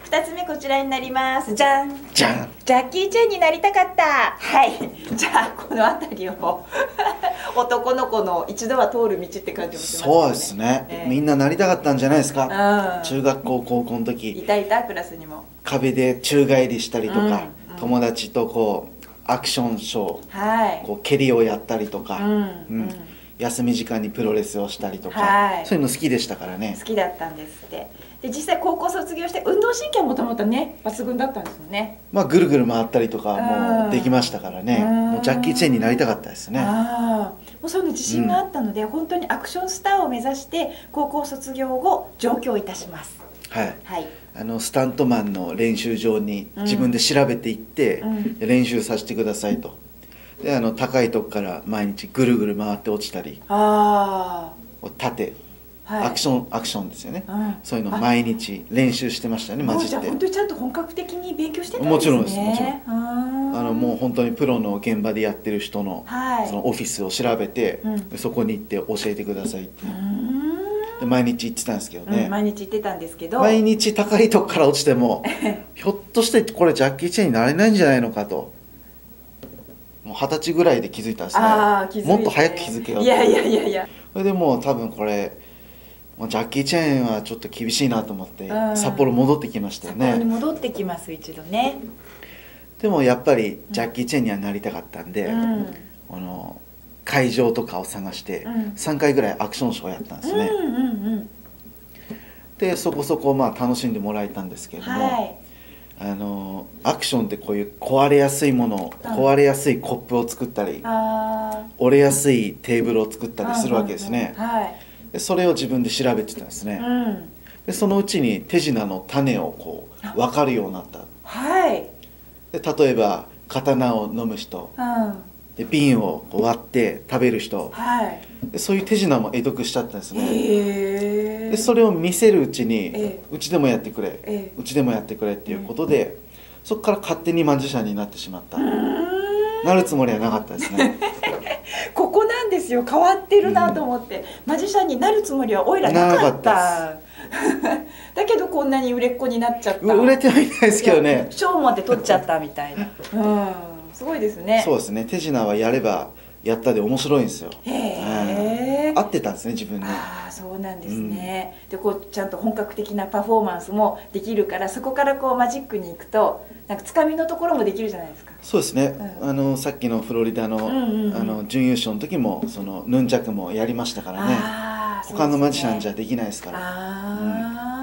2つ目こちらになります。じゃんじゃん。 ジャッキー・チェンになりたかった。はい、じゃあこの辺りを男の子の一度は通る道って感じもしますね。 そうですね、みんななりたかったんじゃないですか、中学校高校の時。 いたクラスにも壁で宙返りしたりとか、友達とこうアクションショー、こう蹴りをやったりとか、休み時間にプロレスをしたりとか、そういうの好きでしたからね。 好きだったんですって。で実際高校卒業して運動神経はもともとね抜群だったんですよね。 まあぐるぐる回ったりとかもうできましたからね。もうジャッキー・チェンになりたかったですね。 もうそういうの自信があったので、本当にアクションスターを目指して高校卒業後上京いたします。はい、 スタントマンの練習場に自分で調べていって、練習させてくださいと。で高いとこから毎日ぐるぐる回って落ちたり、縦アクションですよね、そういうの毎日練習してましたね。マジで。 じゃあ本当にちゃんと本格的に勉強してたんですね。 もちろんです、もちろん。もう本当にプロの現場でやってる人のそのオフィスを調べて、そこに行って教えてくださいってで毎日行ってたんですけどね。 毎日行ってたんですけど、 毎日高いとこから落ちてもひょっとしてこれジャッキー・チェンになれないんじゃないのかと。もう20歳ぐらいで気づいたんですね。もっと早く気づけようと。それでもう多分これジャッキー・チェーンはちょっと厳しいなと思って札幌戻ってきましたよね。 札幌に戻ってきます一度ね。 でもやっぱりジャッキー・チェーンにはなりたかったんで、会場とかを探して3回ぐらいアクションショーをやったんですね。でそこそこまあ楽しんでもらえたんですけれども、アクションってこういう壊れやすいもの、壊れやすいコップを作ったり折れやすいテーブルを作ったりするわけですね。でそれを自分で調べてたんですね。でそのうちに手品の種をこう分かるようになった。で例えば刀を飲む人、で瓶を割って食べる人、でそういう手品も会得しちゃったんですね。でそれを見せるうちに、うちでもやってくれ、うちでもやってくれっていうことで、そこから勝手にマジシャンになってしまった。なるつもりはなかったですね。 ここなんですよ、変わってるなと思って、マジシャンになるつもりはおいらなかった。だけどこんなに売れっ子になっちゃった。 売れてはいないですけどね。 賞まで取っちゃったみたいな。すごいですね。 そうですね。手品はやればやったで面白いんですよ。合ってたんですね、自分に。 そうなんですね。でこうちゃんと本格的なパフォーマンスもできるから、そこからこうマジックに行くとなんかつかみのところもできるじゃないですか。 そうですね。さっきのフロリダの準優勝の時もそのヌンチャクもやりましたからね。他のマジシャンじゃできないですから。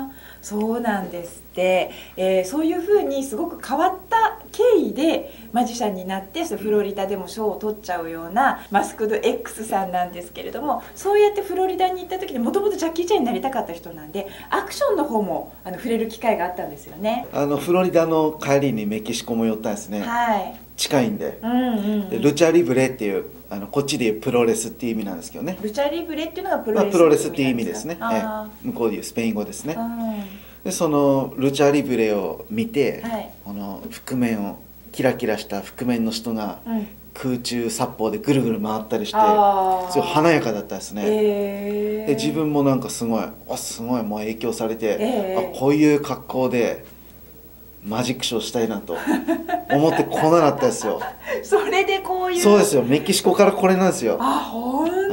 そうなんですって。そういうふうにすごく変わった経緯でマジシャンになって、フロリダでも賞を取っちゃうようなマスクド X さんなんですけれども、そうやってフロリダに行った時にもともとジャッキー・チェンになりたかった人なんで、アクションの方も触れる機会があったんですよね。 フロリダの帰りにメキシコも寄ったんですね。近いんで。ルチャリブレっていうこっちでいうプロレスっていう意味なんですけどね。 ルチャリブレっていうのがプロレスっていう意味ですね。向こうでいうスペイン語ですね。でそのルチャリブレを見て、この覆面をキラキラした覆面の人が空中殺法でぐるぐる回ったりして、すごい華やかだったですね。で自分もなんかすごいもう影響されて、こういう格好でマジックショーしたいなと思ってこうなったんですよ。 それでこういう。 そうですよ、メキシコからこれなんですよ。 本当。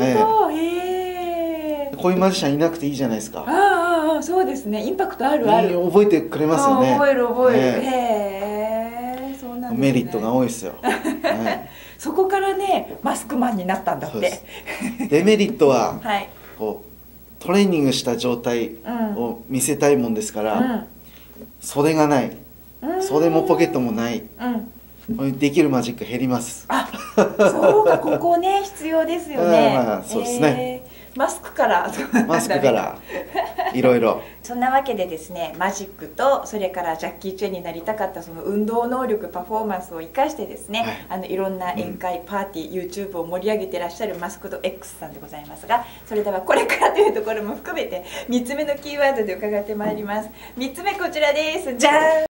こういうマジシャンいなくていいじゃないですか。 そうですね、インパクトある。 覚えてくれますよね。 覚える。そうなんですね。 メリットが多いですよ。 そこからねマスクマンになったんだって。 デメリットはこうトレーニングした状態を見せたいもんですから、袖がない、袖もポケットもない、できるマジック減ります。 そうか、ここね必要ですよね。 そうですね。 マスクからいろいろ。 そんなわけでですね、マジックとそれからジャッキー・チェンになりたかったその運動能力、パフォーマンスを生かしてですね、いろんな宴会、パーティー、YouTube を盛り上げてらっしゃるマスクド X さんでございますが、それではこれからというところも含めて3つ目のキーワードで伺ってまいります。3つ目こちらです。じゃーん。